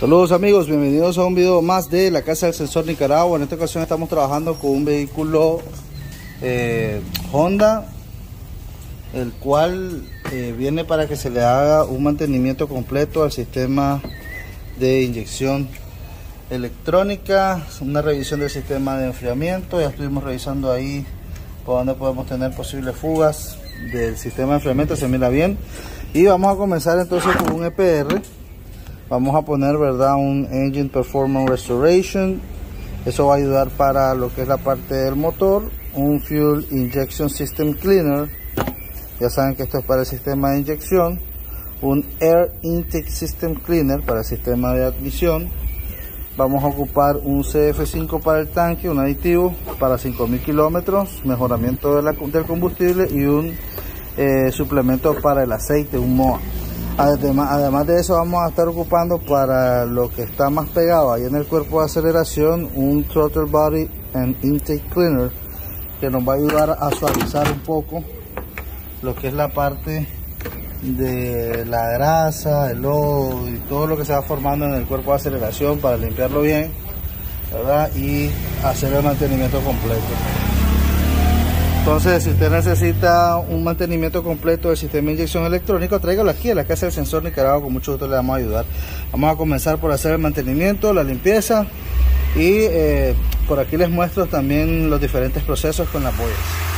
Saludos amigos, bienvenidos a un video más de la Casa del Sensor Nicaragua. En esta ocasión estamos trabajando con un vehículo Honda, el cual viene para que se le haga un mantenimiento completo al sistema de inyección electrónica, una revisión del sistema de enfriamiento. Ya estuvimos revisando ahí por donde podemos tener posibles fugas del sistema de enfriamiento, se mira bien. Y vamos a comenzar entonces con un EPR. Vamos a poner, ¿verdad?, un Engine Performance Restoration. Eso va a ayudar para lo que es la parte del motor. Un Fuel Injection System Cleaner. Ya saben que esto es para el sistema de inyección. Un Air Intake System Cleaner para el sistema de admisión. Vamos a ocupar un CF5 para el tanque, un aditivo para 5000 kilómetros, mejoramiento del combustible y un suplemento para el aceite, un MOA. Además de eso, vamos a estar ocupando para lo que está más pegado ahí en el cuerpo de aceleración un Throttle Body and Intake Cleaner, que nos va a ayudar a suavizar un poco lo que es la parte de la grasa, el lodo y todo lo que se va formando en el cuerpo de aceleración, para limpiarlo bien, ¿verdad?, y hacer el mantenimiento completo. Entonces, si usted necesita un mantenimiento completo del sistema de inyección electrónica, tráigalo aquí a la Casa del Sensor Nicaragua, con mucho gusto le vamos a ayudar. Vamos a comenzar por hacer el mantenimiento, la limpieza, y por aquí les muestro también los diferentes procesos con las boyas.